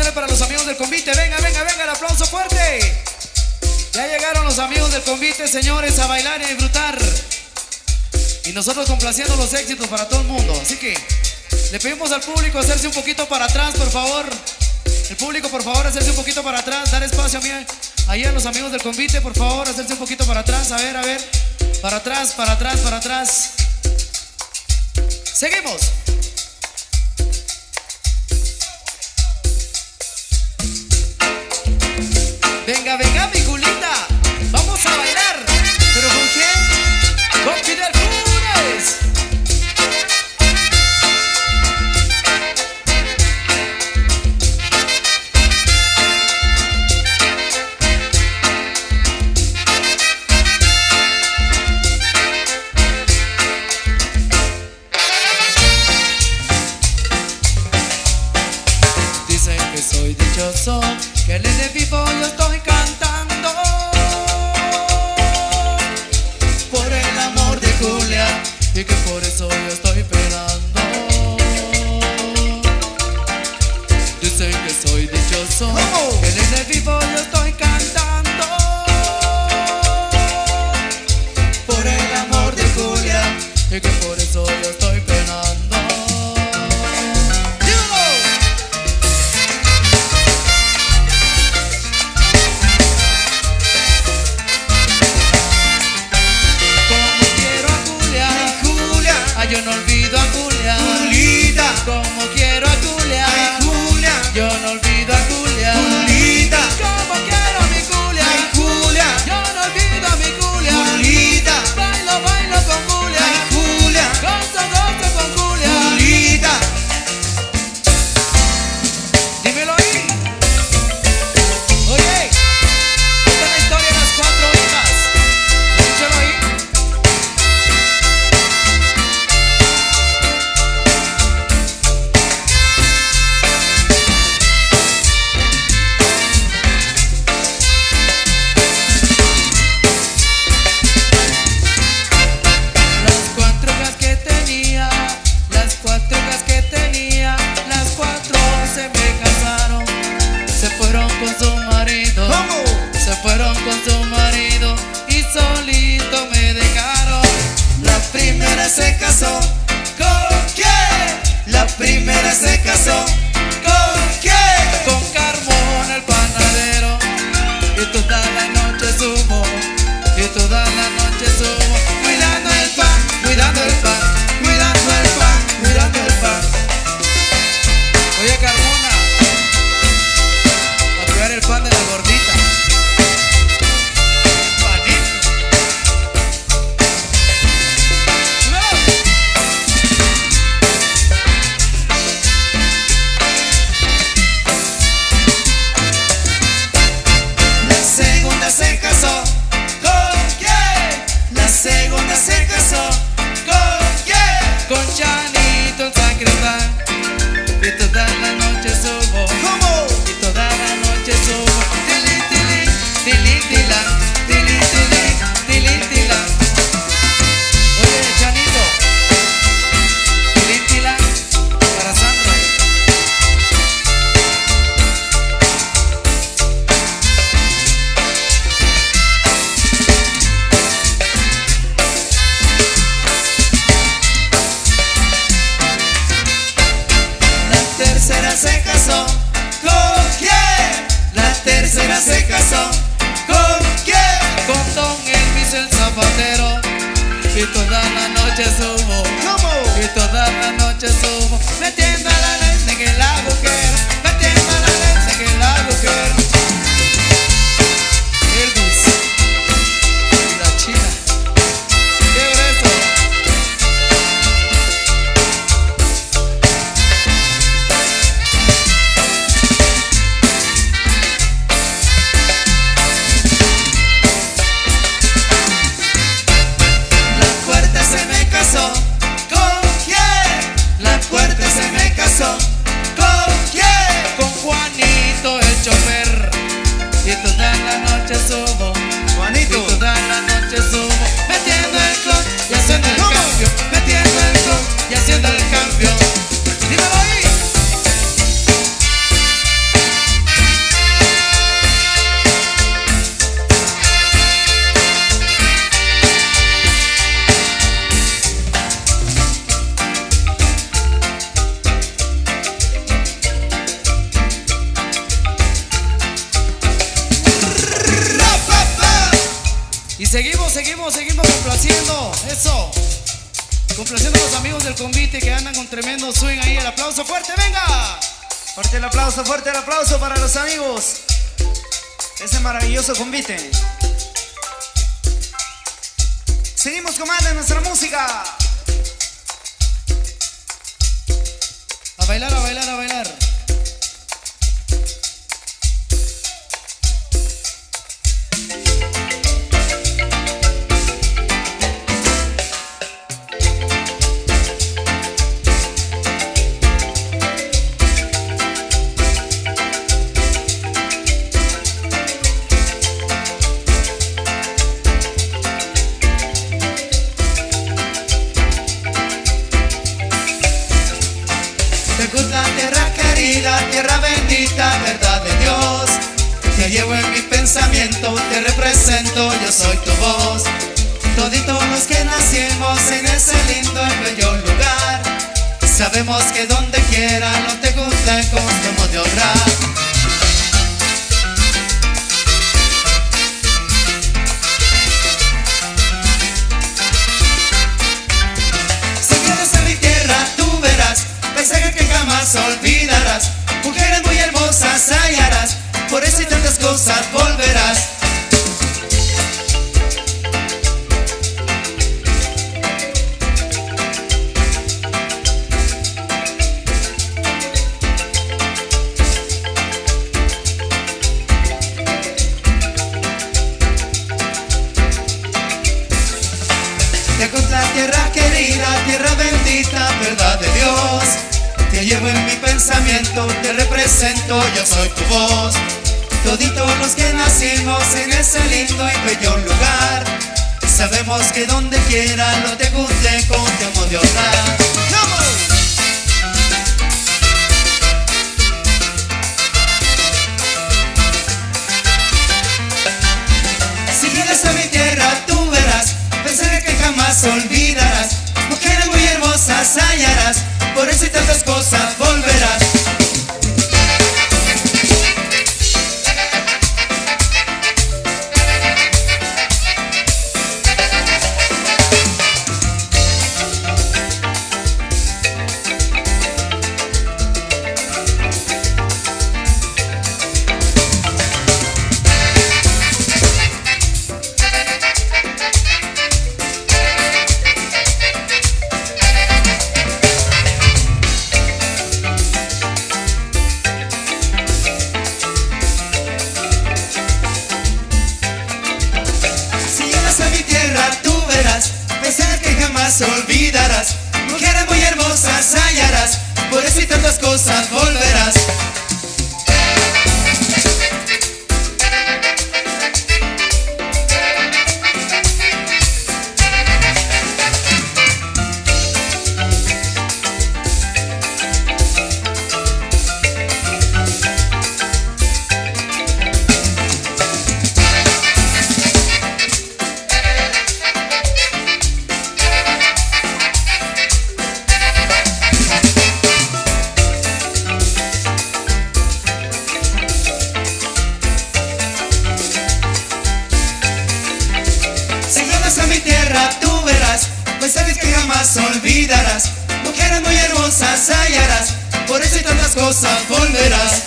también para los amigos del convite. Venga, venga, venga, el aplauso fuerte. Ya llegaron los amigos del convite, señores, a bailar y a disfrutar. Y nosotros complaciendo los éxitos para todo el mundo. Así que le pedimos al público hacerse un poquito para atrás, por favor. El público, por favor, hacerse un poquito para atrás. Dar espacio a mí, ahí a los amigos del convite, por favor, hacerse un poquito para atrás. A ver, a ver. Para atrás, para atrás, para atrás. Seguimos. Venga, venga, mi Julita. Vamos a bailar. ¿Pero con quién? Con Fidel Funes. Dicen que soy dichoso, que en el vivo yo estoy cantando por el amor de Julia y que por eso yo estoy esperando. Dicen que soy dichoso, que en el vivo yo estoy cantando por el amor de Julia y que por eso yo estoy penando. Yo no olvido a Julia, Julita. Como quiero a Julia, Ay, Julia. Yo no olvido a Julia, Julita. Como quiero a mi Julia, Ay, Julia. Yo no olvido a mi Julia, Julita. Bailo, bailo con Julia, Ay, Julia. Gozo, gozo con Julia, Julita. Dímelo ahí. Oye, esta es la historia de las 4 hijas. Escúchalo ahí. Se fueron con su marido y solito me dejaron. La primera se casó. ¿Con quién? La primera se casó. ¿Con quién? Con Carmona el panadero. Y toda la noche subo, y toda la noche subo, cuidando el pan, cuidando el pan, cuidando el pan, cuidando el pan. Oye, Carmona, a cuidar el pan de la gordita. Se casó. ¿Con quién? La segunda se casó. ¿Con quién? Con Chanito el Sacristán. Y toda la noche subo, ¿Cómo? y toda la noche subo. Tili, tili, tili, tila, tili, tili, tili, tila. Oye, Chanito, tili, tila, para Sandra. Se casó. ¿Con quién? La tercera se casó. ¿Con quién? Con Don Elvis el zapatero. Y toda la noche subo, ¿Cómo? y toda la noche subo, metiendo la lente en el agujero, metiendo la lente en el agujero. Elvis y la China. ¿Qué grueso? La cuarta se me casó. ¿Con quién? La cuarta se me Y seguimos complaciendo. Eso. Complaciendo a los amigos del convite que andan con tremendo swing ahí. El aplauso fuerte, venga. Fuerte el aplauso para los amigos de ese maravilloso convite. Seguimos comando nuestra música. A bailar, a bailar, a bailar. Tecutla, tierra querida, tierra bendita, verdad de Dios. Te llevo en mi pensamiento, te represento, yo soy tu voz. Toditos los que nacimos en ese lindo y bello lugar, sabemos que donde quiera no te gusta como de honrar. Paisaje que jamás olvidarás, mujeres muy hermosas hallarás, por eso y tantas cosas volverás. Tecutla, tierra querida, tierra bendita, verdad de Dios. Te llevo en mi pensamiento, te represento, yo soy tu voz. Toditos los que nacimos en ese lindo y bello lugar, sabemos que donde quiera no te guste con te de honrar. Si vienes a mi tierra tú verás, pensaré que jamás olvidarás, mujeres muy hermosas hallarás, por eso y tantas cosas volverás. Olvidarás, mujeres muy hermosas hallarás, por eso y tantas cosas volverás. A mi tierra tú verás, paisajes que jamás olvidarás, mujeres muy hermosas hallarás, por eso y tantas cosas volverás.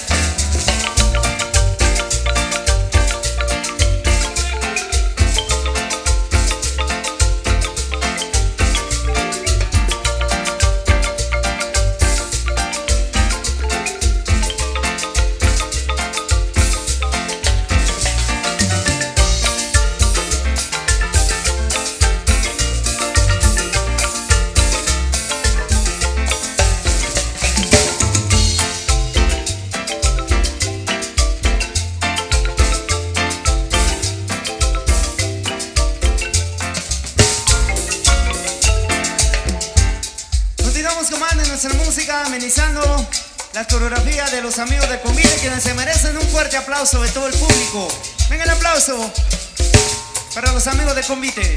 Comando nuestra música, amenizando la coreografía de los amigos del convite, quienes se merecen un fuerte aplauso de todo el público. Venga el aplauso para los amigos del convite.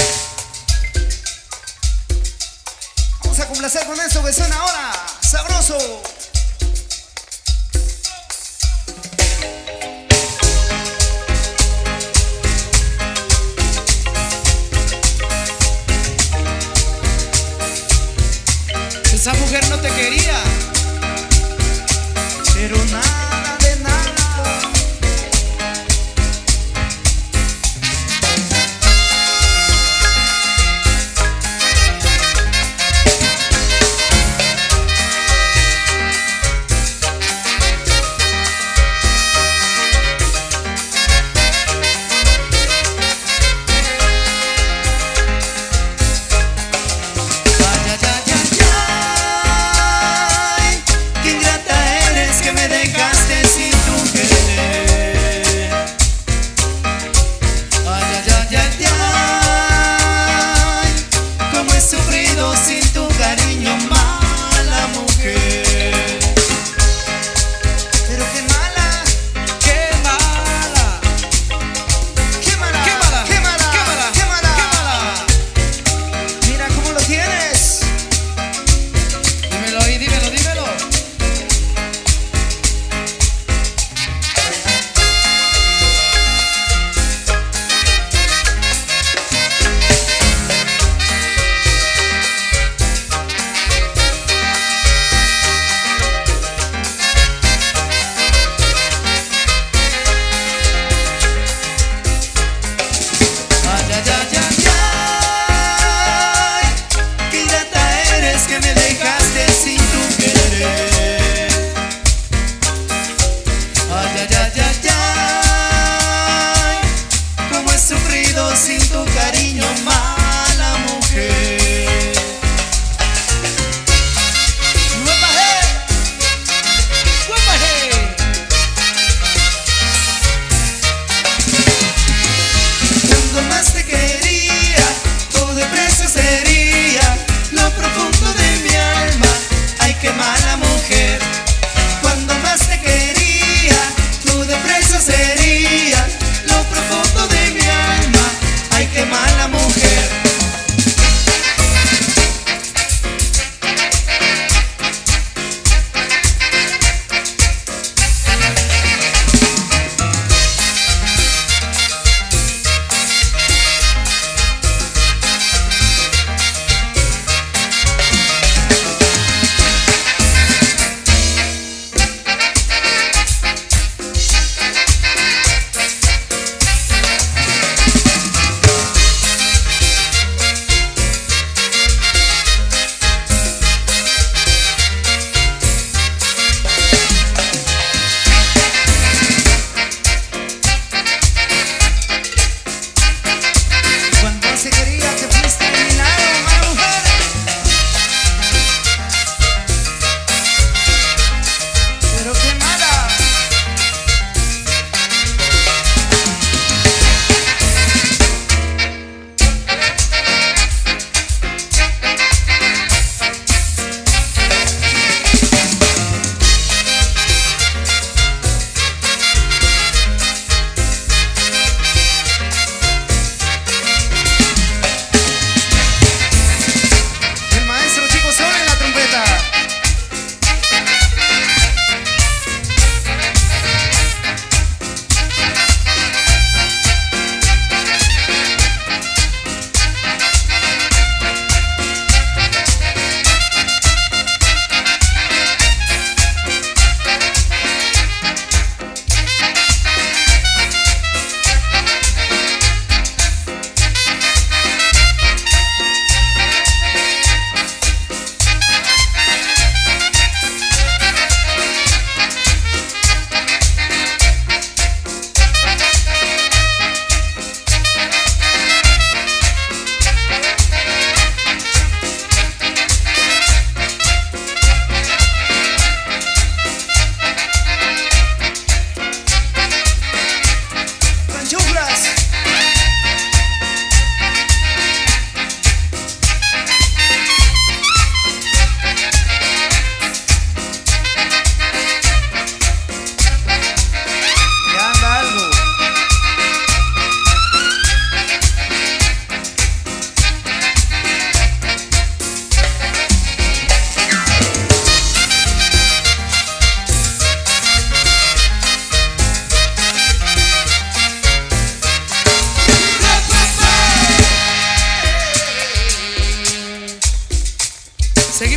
Vamos a complacer con eso que suena ahora, sabroso. mujer no te quería, pero nada de nada.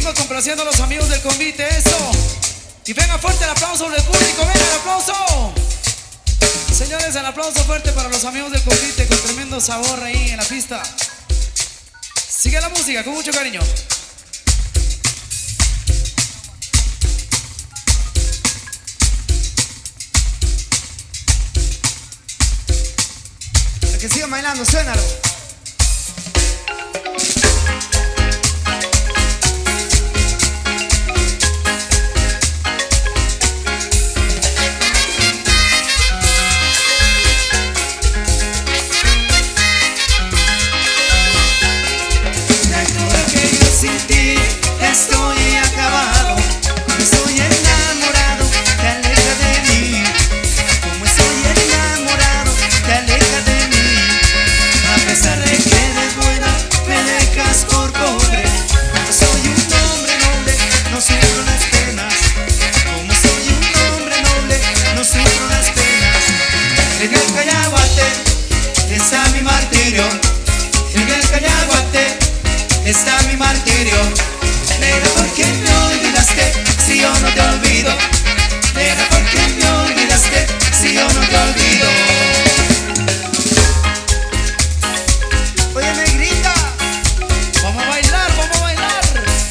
Seguimos complaciendo a los amigos del convite, eso. Y venga fuerte el aplauso del público, venga el aplauso. Señores, el aplauso fuerte para los amigos del convite con tremendo sabor ahí en la pista. Sigue la música con mucho cariño. Que sigan bailando, suénalo. Estoy acabado, como estoy enamorado, te aleja de mí. Como estoy enamorado, te aleja de mí. A pesar de que eres buena, me dejas por pobre. Como soy un hombre noble, no sufro las penas. Como soy un hombre noble, no sufro las penas. En el Cañaguate está mi martirio. En el Cañaguate está mi martirio. Nena, ¿por qué me olvidaste si yo no te olvido? Nena, ¿por qué me olvidaste si yo no te olvido? Oye, negrita, Vamos a bailar, vamos a bailar.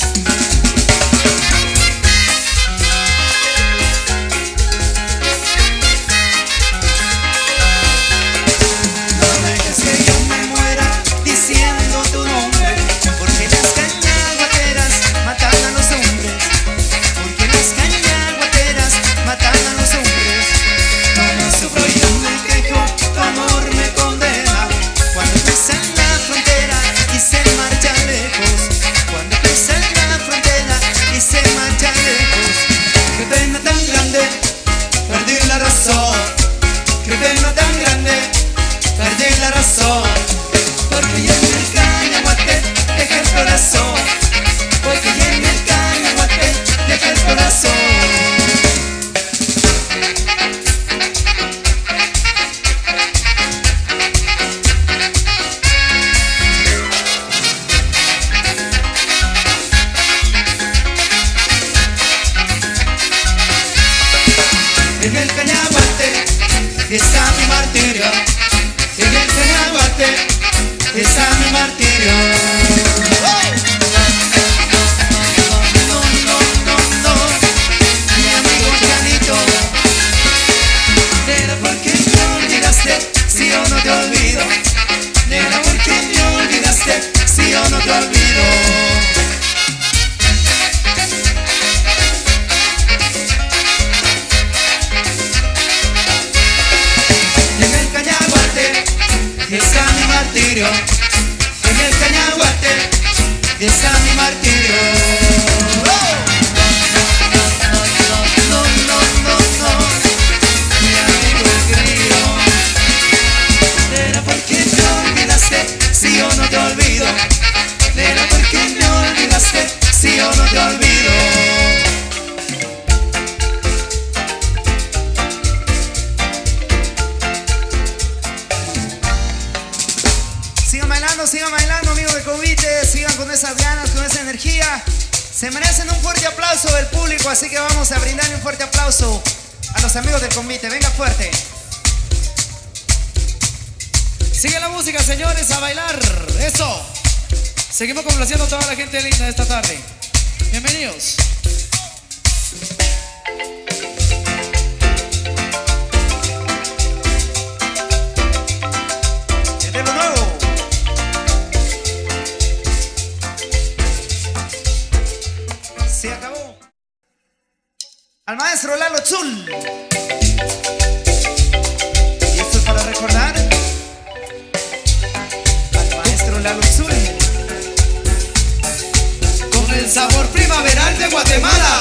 no dejes que yo me muera diciendo tu nombre, porque las cañaguateras matan a los hombres, porque las cañaguateras matan a los hombres. No sufro yo me quejo, tu amor me condena. Cuando pisa en la frontera y se marcha lejos, cuando pisa en la frontera y se marcha lejos. Qué pena tan grande, perdí la razón. Qué pena tan grande, perdí la razón. Porque yo en el Cañaguate dejé el corazón. Porque yo en el Cañaguate dejé el corazón. En el Cañaguate está mi martirio. En el Cañaguate está mi martirio. No, no, no, no, mi amigo Janito. Nena, ¿por qué me olvidaste si yo no te olvido? Nena, ¿por qué me olvidaste si yo no te olvido? En el Cañaguate está mi martirio. En el Cañaguate está mi martirio. No, no, no, no, mi amigo el grillo. Nena, ¿por qué me olvidaste si yo no te olvido? Nena, ¿por qué me olvidaste si yo no te olvido? Sigan bailando, amigos de convite, sigan con esas ganas, con esa energía. Se merecen un fuerte aplauso del público, así que vamos a brindarle un fuerte aplauso a los amigos del convite. Venga fuerte. Sigue la música, señores, a bailar. Eso. Seguimos complaciendo a toda la gente linda de esta tarde. Bienvenidos. De lo nuevo. Se acabó. Al maestro Lalo Tzul. Y esto es para recordar al maestro Lalo Tzul. Con el sabor primaveral de Guatemala.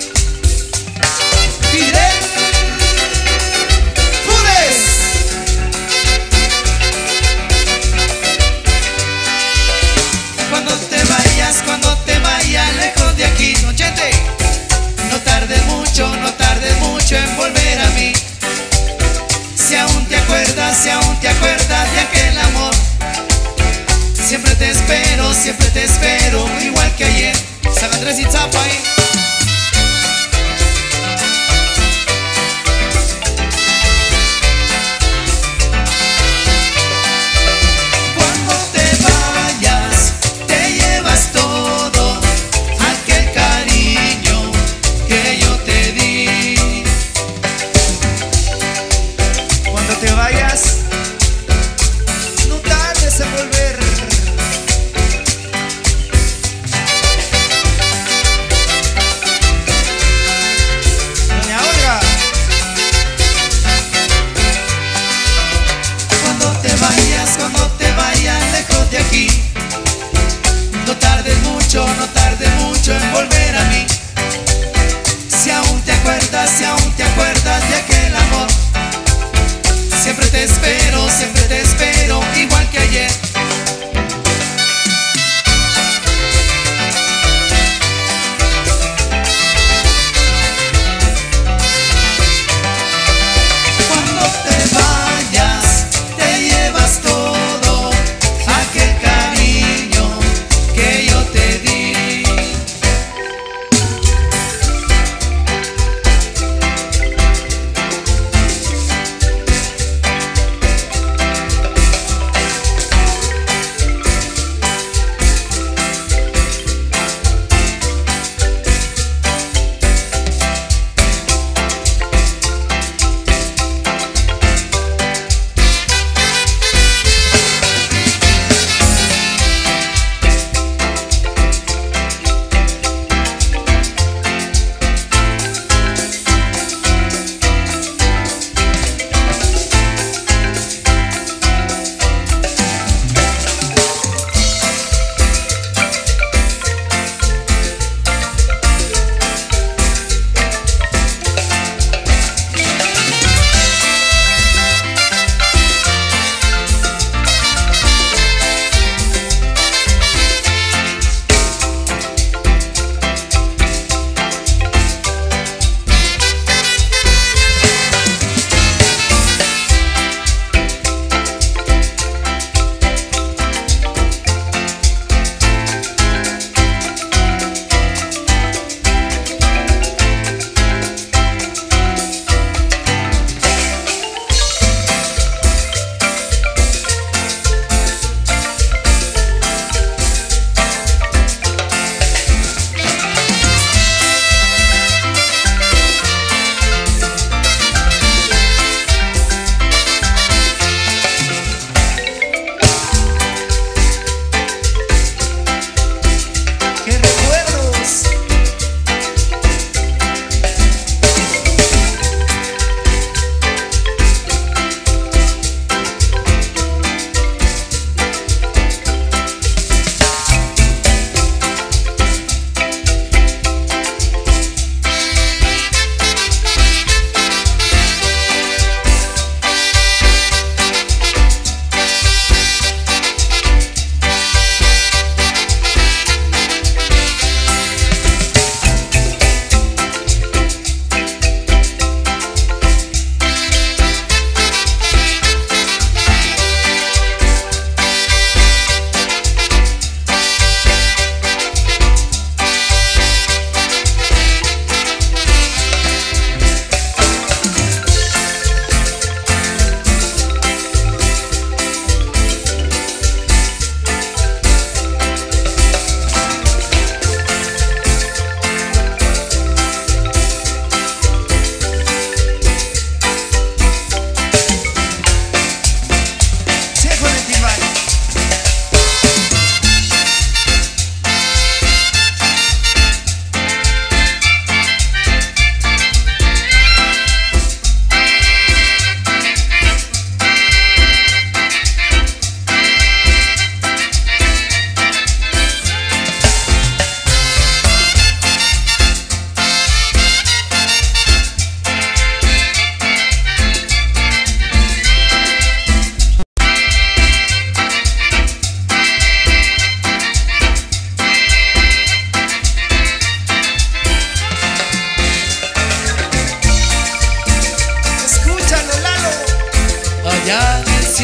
Fidel Funes. Cuando te vayas lejos de aquí, Nochete, no tardes mucho en volver a mí. Si aún te acuerdas de aquel amor, siempre te espero, igual que ayer. San Andrés y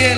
cielo.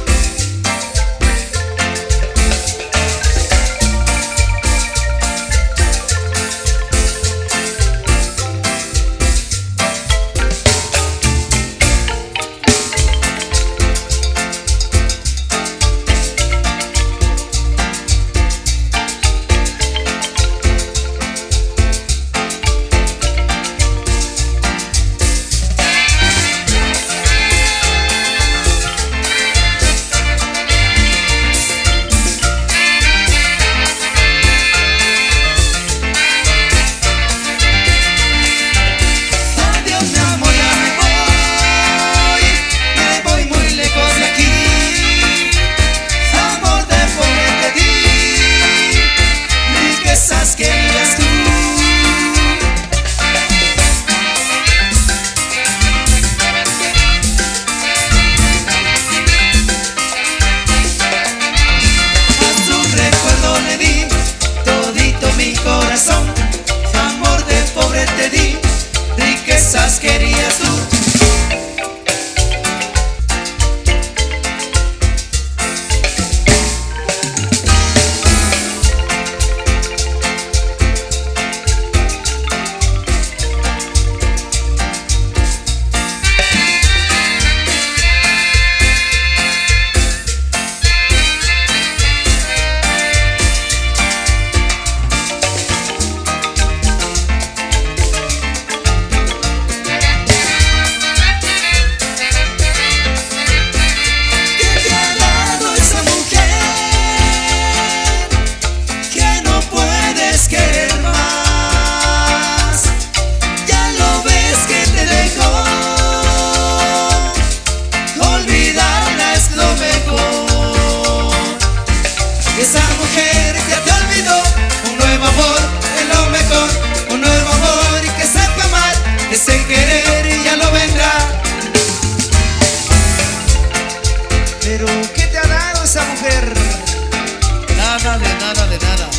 Querías tú. Esa mujer ya te olvidó, un nuevo amor es lo mejor, un nuevo amor y que sepa amar, ese querer y ya lo vendrá. Pero ¿qué te ha dado esa mujer? Nada de nada de nada.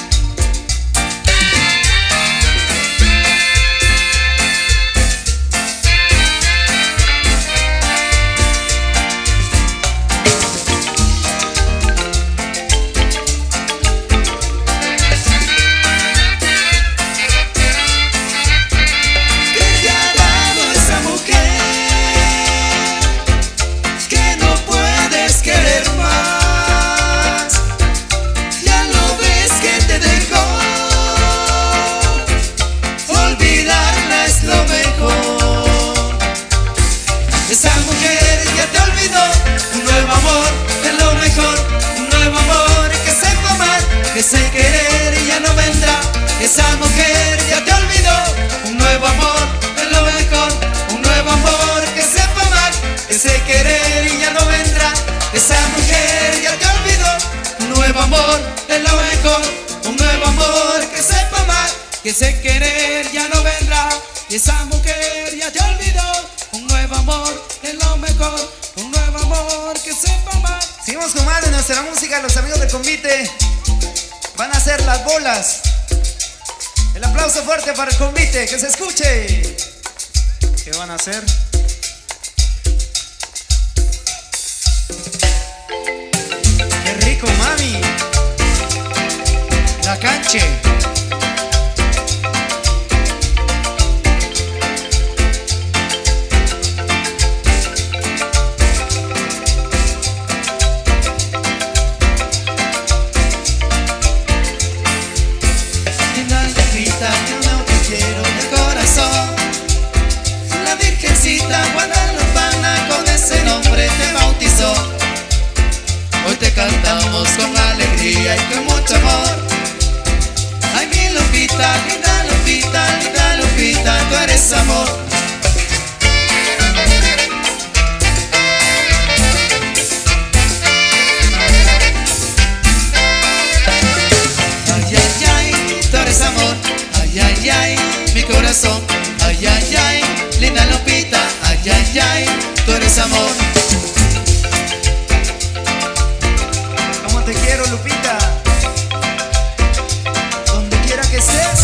Esa mujer ya te olvidó, un nuevo amor es lo mejor, un nuevo amor que sepa amar, que sé querer y ya no vendrá. Esa mujer ya te olvidó, un nuevo amor es lo mejor, un nuevo amor que sepa amar, que sé querer y ya no vendrá. Esa mujer ya te olvidó, un nuevo amor es lo mejor, un nuevo amor que sepa amar, que sé querer ya no vendrá. Esa mujer ya te olvidó, un nuevo amor es lo mejor, un nuevo amor que sepa amar. Seguimos con más de nuestra música. Los amigos del convite van a hacer las bolas. El aplauso fuerte para el convite, que se escuche. ¿Qué van a hacer? ¡Qué rico, mami! La canche. Hoy te cantamos con alegría y con mucho amor. Ay, mi Lupita, linda Lupita, linda Lupita, tú eres amor. Ay, ay, ay, tú eres amor. Ay, ay, ay, mi corazón. Ay, ay, ay, linda Lupita. Ay, ay, ay, tú eres amor. Te quiero, Lupita, donde quiera que estés.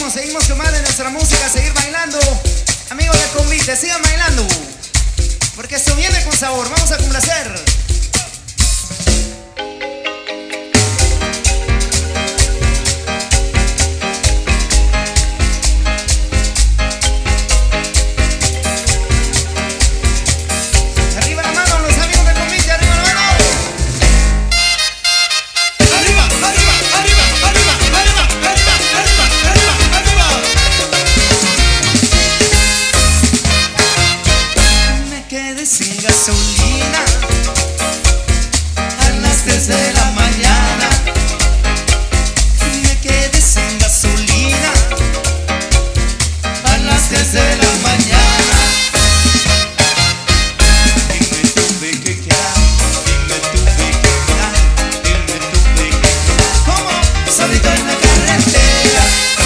seguimos con más de nuestra música, seguir bailando. Amigos del convite, sigan bailando, porque esto viene con sabor, vamos a complacer. Sin gasolina a las 3 de la mañana. Me quedé sin gasolina a las 3 de la mañana. Y me tuve que quedar, y me tuve que quedar, y me tuve que quedar como solito en la carretera.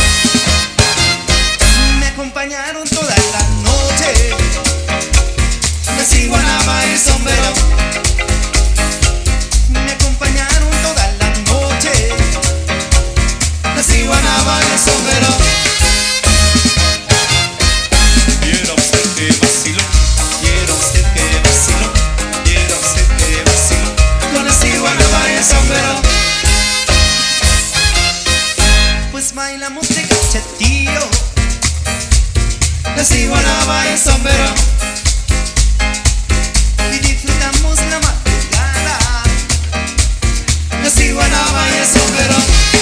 Me acompañaron toda la noche la ciguanaba y el sombrero. Me acompañaron toda la noche la ciguanaba y el sombrero. Viera usted que vaciló, viera usted que vaciló, viera usted que vaciló con la ciguanaba y el sombrero. Pues bailamos de cachetillo la ciguanaba y el sombrero. La madrugada, la ciguanaba y el sombrero.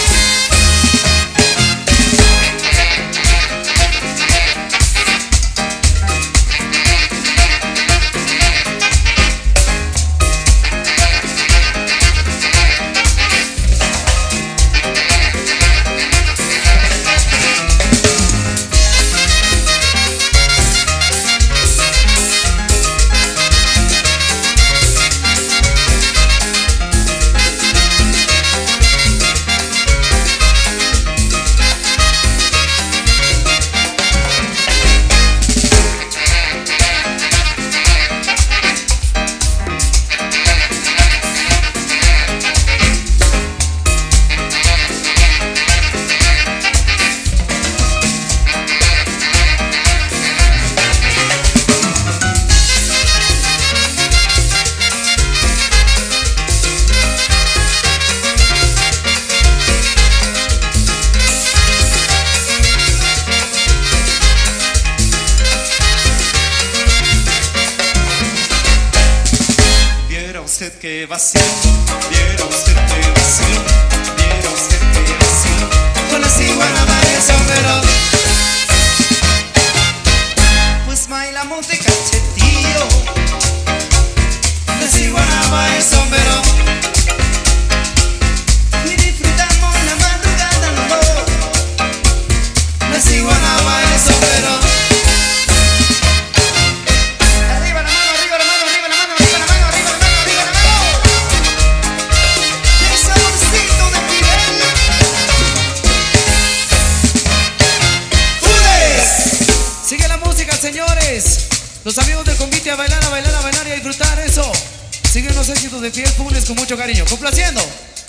Usted que vaciló, viera usted que vaciló, viera usted que vaciló con la ciguanaba y el sombrero. Pues bailamos de cachetillo la ciguanaba y el sombrero. Y disfrutamos la madrugada, no, la ciguanaba y el sombrero. Señores, los amigos del convite a bailar, a bailar, a bailar y a disfrutar eso. Siguen los éxitos de Fiel Funes con mucho cariño, complaciendo.